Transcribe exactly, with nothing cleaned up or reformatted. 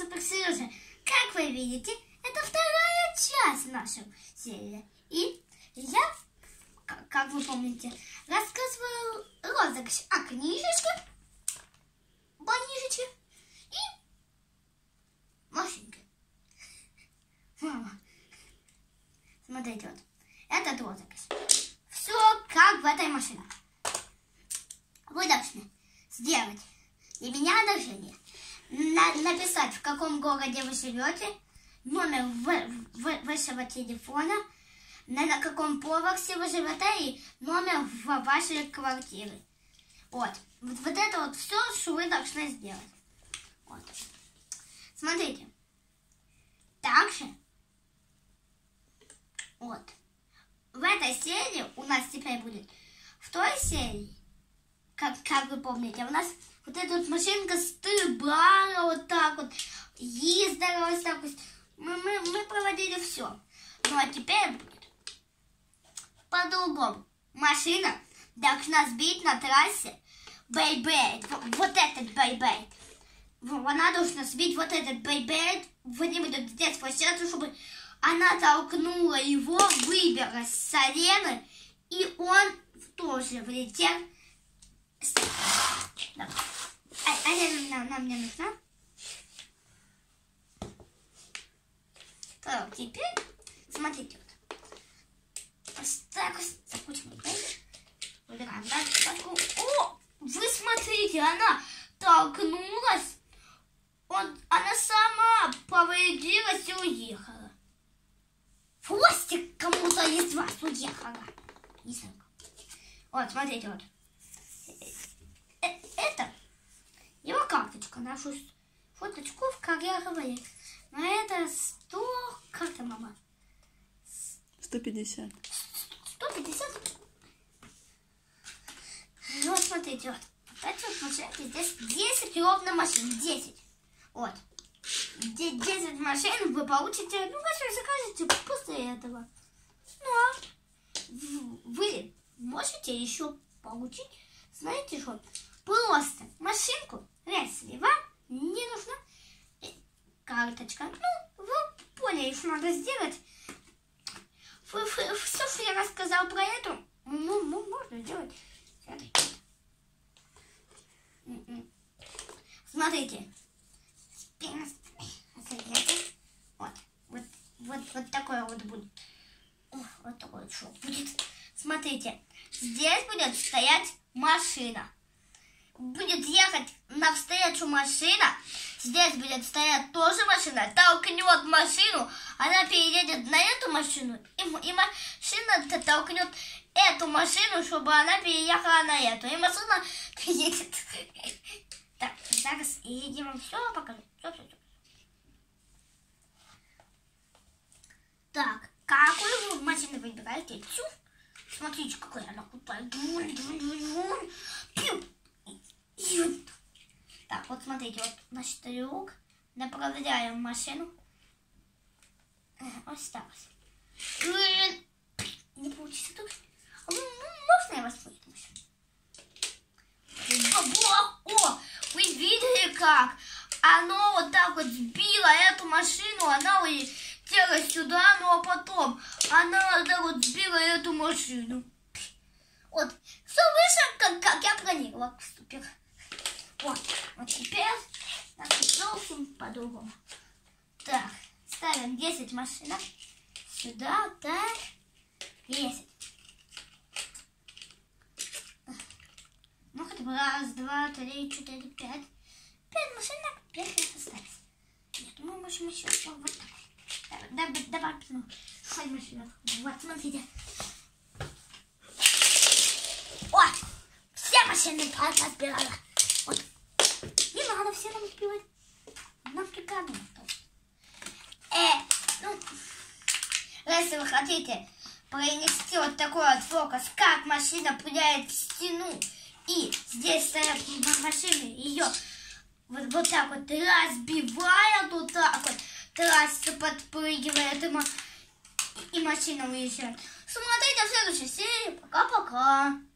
Суперсережа. Как вы видите, это вторая часть нашей серии. И я, как вы помните, рассказываю розыгрыш о книжечке, банишечке и машинке. Смотрите, вот этот розыгрыш. Все как в этой машине. Вы должны сделать для меня одолжение. На, написать, в каком городе вы живете, номер в, в, вашего телефона, на, на каком поверхе вы живете и номер в вашей квартиры. Вот. Вот, вот это вот все, что вы должны сделать. Вот. Смотрите. Также вот. В этой серии у нас теперь будет в той серии, как, как вы помните, у нас вот эта вот машинка стыбала вот так вот, ездила вот так вот. Мы, мы, мы проводили все. Ну а теперь будет по-другому. Машина должна сбить на трассе бейбейт. Вот, вот этот бейбейт. Она должна сбить вот этот бейбейт. Где-нибудь здесь площадку, чтобы она толкнула его, выбралась с арены, и он тоже влетел. Да. А, арена нам, нам не нужна. Так, теперь смотрите. Вот. Так, закрутим. Выбираем. О, вы смотрите, она толкнулась. Он, она сама повредилась и уехала. Хвостик кому-то из вас уехала. Не знаю. Вот, смотрите, вот. Это его карточка, нашу фоточку в карьере. Но это сто... Как там, мама? сто пятьдесят. сто пятьдесят? Ну, вот, смотрите, вот. Это вот машинки. Здесь десять ровно машин. десять. Вот. десять машин вы получите, ну, если закажете после этого. Но вы можете еще получить, знаете что, просто машинку, если вам не нужна карточка. Ну, вы поняли, что надо сделать. Все, что я рассказал про это, ну, можно сделать. Смотрите. Вот, вот, вот, вот такое вот будет. О, вот такое вот шоу будет. Смотрите, здесь будет стоять машина. Будет ехать навстречу машина. Здесь будет стоять тоже машина. Толкнет машину. Она переедет на эту машину. И, и машина толкнет эту машину, чтобы она переехала на эту. И машина едет. Так, зараз я вам все покажу. Все, все, все. Так, какую вы машину выбираете? Тю. Смотрите, какая она крутая. Так, вот смотрите, вот наш трюк. Направляем машину. Осталось. Не получится тут. Можно я вас машину? О, вы видели как? Оно вот так вот сбило эту машину, она улетела сюда, ну а потом она вот так вот сбила эту машину. Вот, все вышло, как, как я планировала, поступила. Вот, вот теперь зовсім по-другому. Так, ставим десять машинок сюда, так, десять. Ну, хотя бы раз, два, три, четыре, пять. Пять машинок, пять не осталось. Нет, мы можем еще вот так. Давай, давай, ну, шесть машинок. Вот, смотрите. О, все машины подбирала. Вот. Не надо все нам сбивать. Нам только одну. Э, ну, если вы хотите принести вот такой вот фокус, как машина пуляет в стену, и здесь стоят машины, ее вот, вот так вот разбивают, вот так вот, трасса подпрыгивает, и, и машина уезжает. Смотрите в следующей серии. Пока-пока.